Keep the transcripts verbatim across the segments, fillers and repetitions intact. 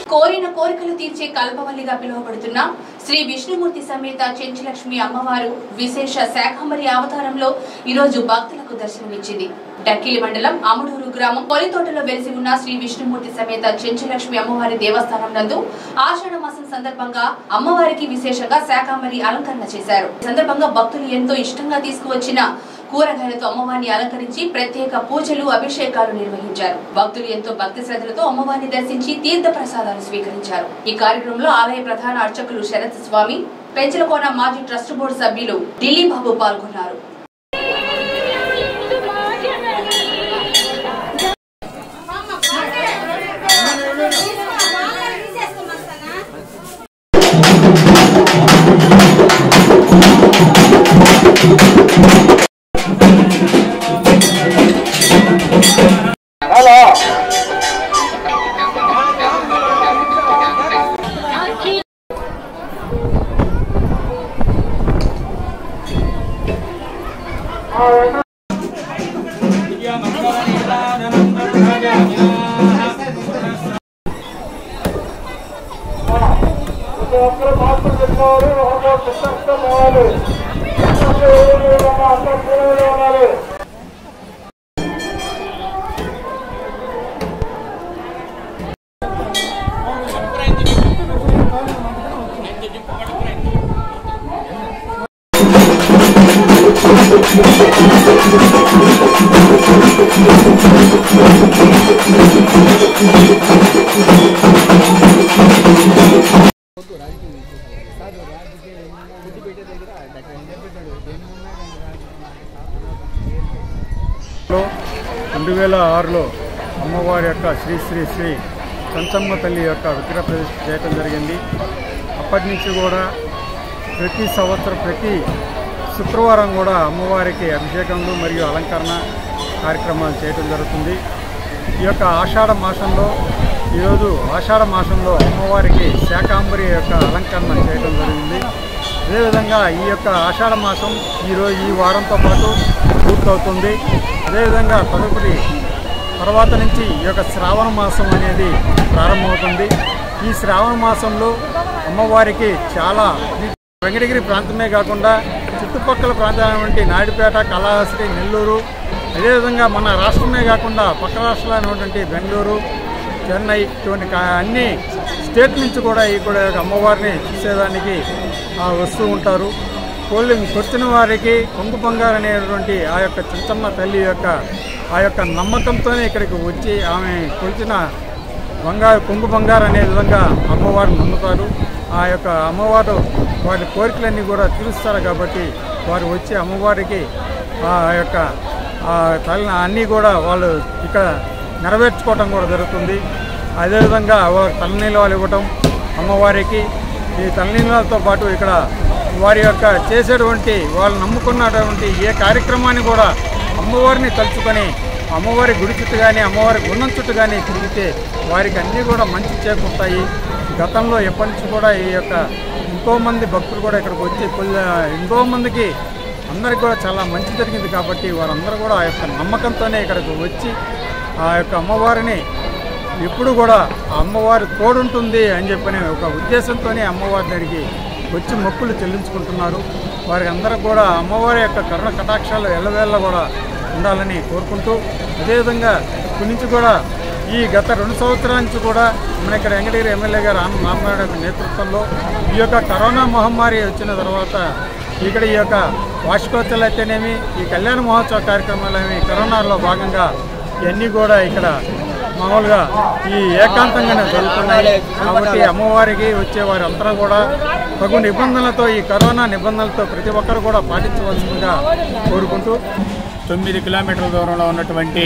కోరిన కోరికలు తీర్చే కల్పవల్లిగా పిలువబడుతున్న శ్రీ విష్ణుమూర్తి సమేత చెంచులక్ష్మి అమ్మవారు విశేష శాకంబరి అవతారంలో ఈ రోజు భక్తులకు దర్శనమిచ్చింది. డక్కిలి మండలం అమడూరు గ్రామం పొలితోటలో వెలిసి ఉన్న శ్రీ విష్ణుమూర్తి సమేత చెంచులక్ష్మి అమ్మవారి దేవస్థానం నందు ఆషాఢ మాసం సందర్భంగా అమ్మవారికి విశేషంగా శాకంబరి అలంకరణ చేశారు. ఈ సందర్భంగా భక్తులు ఎంతో ఇష్టంగా తీసుకువచ్చిన కూరగాయలతో అమ్మవారిని అలంకరించి ప్రత్యేక పూజలు అభిషేకాలు నిర్వహించారు. భక్తులు ఎంతో భక్తి శ్రద్ధలతో అమ్మవారిని దర్శించి తీర్థ ప్రసాదాలు స్వీకరించారు. ఈ కార్యక్రమంలో ఆలయ ప్రధాన అర్చకులు శరత్ స్వామి, పెంచలకోన మాజీ ట్రస్ట్ బోర్డు సభ్యులు ఢిల్లీ బాబు పాల్గొన్నారు. రెండు వేల ఆరులో అమ్మవారి యొక్క శ్రీ శ్రీ శ్రీ చంచమ్మ తల్లి యొక్క విగ్రహ ప్రతిష్ఠ చేయడం జరిగింది. అప్పటి నుంచి కూడా ప్రతి సంవత్సరం ప్రతి శుక్రవారం కూడా అమ్మవారికి అభిషేకములు మరియు అలంకరణ కార్యక్రమాలు చేయడం జరుగుతుంది. ఈ యొక్క ఆషాఢ మాసంలో ఈరోజు ఆషాఢ మాసంలో అమ్మవారికి శాకంబరి యొక్క అలంకరణ చేయడం జరిగింది. అదేవిధంగా ఈ యొక్క ఆషాఢ మాసం ఈరోజు ఈ వారంతో పాటు పూర్తవుతుంది. అదేవిధంగా తదుపరి తర్వాత నుంచి ఈ యొక్క శ్రావణ మాసం అనేది ప్రారంభమవుతుంది. ఈ శ్రావణ మాసంలో అమ్మవారికి చాలా వెంకటగిరి ప్రాంతమే కాకుండా చుట్టుపక్కల ప్రాంతాలైనటువంటి నాయుడుపేట, కాళహస్తి, నెల్లూరు, అదేవిధంగా మన రాష్ట్రమే కాకుండా పక్క రాష్ట్రాలైనటువంటి బెంగళూరు, చెన్నై ఇటువంటి అన్ని స్టేట్ నుంచి కూడా ఈ కూడా అమ్మవారిని చూసేదానికి వస్తూ ఉంటారు. కోళ్ళని కొచ్చిన వారికి కొంగు బంగారు అనేటువంటి ఆ యొక్క చెంచమ్మ తల్లి యొక్క ఆ యొక్క నమ్మకంతోనే ఇక్కడికి వచ్చి ఆమె కొలిచిన బంగారు కొంగు బంగారు అనే విధంగా అమ్మవారిని నమ్ముతారు. ఆ యొక్క అమ్మవారు వారి కోరికలన్నీ కూడా తీరుస్తారు కాబట్టి వారు వచ్చి అమ్మవారికి ఆ యొక్క తల్లి అన్నీ కూడా వాళ్ళు ఇక్కడ నెరవేర్చుకోవటం కూడా జరుగుతుంది. అదేవిధంగా వారు తలనీలాలు ఇవ్వటం అమ్మవారికి, ఈ తలనీలాలతో పాటు ఇక్కడ వారి యొక్క చేసేటువంటి వాళ్ళు నమ్ముకున్నటువంటి ఏ కార్యక్రమాన్ని కూడా అమ్మవారిని తలుచుకొని అమ్మవారి గుడి చుట్టూ కానీ అమ్మవారి గుండం చుట్టూ కానీ తిరిగితే వారికి అన్నీ కూడా మంచి చేకూరుతాయి. గతంలో ఎప్పటి నుంచి కూడా ఈ యొక్క ఎంతోమంది భక్తులు కూడా ఇక్కడికి వచ్చి ఎంతోమందికి అందరికి కూడా చాలా మంచి జరిగింది కాబట్టి వారందరూ కూడా ఆ యొక్క నమ్మకంతోనే ఇక్కడికి వచ్చి ఆ యొక్క అమ్మవారిని ఎప్పుడు కూడా ఆ అమ్మవారి తోడుంటుంది అని చెప్పని ఒక ఉద్దేశంతోనే అమ్మవారి దగ్గరికి వచ్చి మొక్కులు చెల్లించుకుంటున్నారు. వారికి అందరూ కూడా అమ్మవారి యొక్క కరుణ కటాక్షాలు ఎల్లవేళ్ళ కూడా ఉండాలని కోరుకుంటూ, అదేవిధంగా ఇప్పటి నుంచి కూడా ఈ గత రెండు సంవత్సరాల నుంచి కూడా మన ఇక్కడ వెంకటగిరి ఎమ్మెల్యే గారు రామ్ రామనాయుడు యొక్క నేతృత్వంలో ఈ యొక్క కరోనా మహమ్మారి వచ్చిన తర్వాత ఇక్కడ ఈ యొక్క వార్షికోత్సవాలు అయితేనేమి, ఈ కళ్యాణ మహోత్సవ కార్యక్రమాలేమి కరోనాలో భాగంగా ఇవన్నీ కూడా ఇక్కడ మామూలుగా ఈ ఏకాంతంగానే జరుగుతున్నాయి. కాబట్టి అమ్మవారికి వచ్చే వారి అంతా కూడా తగు నిబంధనలతో ఈ కరోనా నిబంధనలతో ప్రతి ఒక్కరు కూడా పాటించవలసిందిగా కోరుకుంటూ, తొమ్మిది కిలోమీటర్ల దూరంలో ఉన్నటువంటి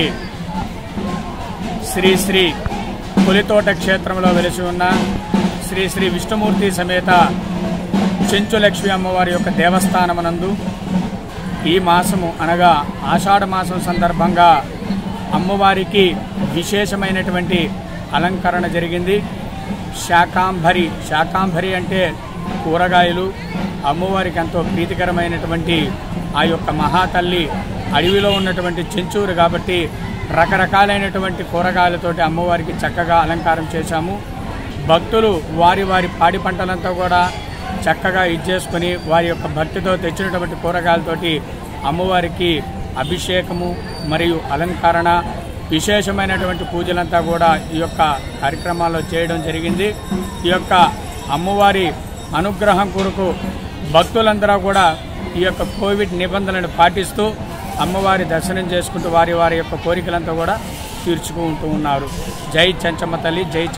శ్రీ శ్రీ పులితోట క్షేత్రంలో వెలిసి ఉన్న శ్రీ శ్రీ విష్ణుమూర్తి సమేత చెంచులక్ష్మి అమ్మవారి యొక్క దేవస్థానమునందు ఈ మాసము అనగా ఆషాఢ మాసం సందర్భంగా అమ్మవారికి విశేషమైనటువంటి అలంకరణ జరిగింది. శాకాంబరి శాకాంబరి అంటే కూరగాయలు అమ్మవారికి ఎంతో ప్రీతికరమైనటువంటి ఆ యొక్క మహాతల్లి అడవిలో ఉన్నటువంటి చెంచూరు కాబట్టి రకరకాలైనటువంటి కూరగాయలతోటి అమ్మవారికి చక్కగా అలంకారం చేశాము. భక్తులు వారి వారి పాడి పంటలంతా కూడా చక్కగా ఇచ్చేసుకొని వారి యొక్క భక్తితో తెచ్చినటువంటి కూరగాయలతోటి అమ్మవారికి అభిషేకము మరియు అలంకరణ విశేషమైనటువంటి పూజలంతా కూడా ఈ యొక్క కార్యక్రమాల్లో చేయడం జరిగింది. ఈ యొక్క అమ్మవారి అనుగ్రహం కొరకు భక్తులందరూ కూడా ఈ యొక్క కోవిడ్ నిబంధనలను పాటిస్తూ అమ్మవారి దర్శనం చేసుకుంటూ వారి వారి యొక్క కోరికలంతా కూడా తీర్చుకుంటూ ఉన్నారు. జై చెంచమ్మ తల్లి, జై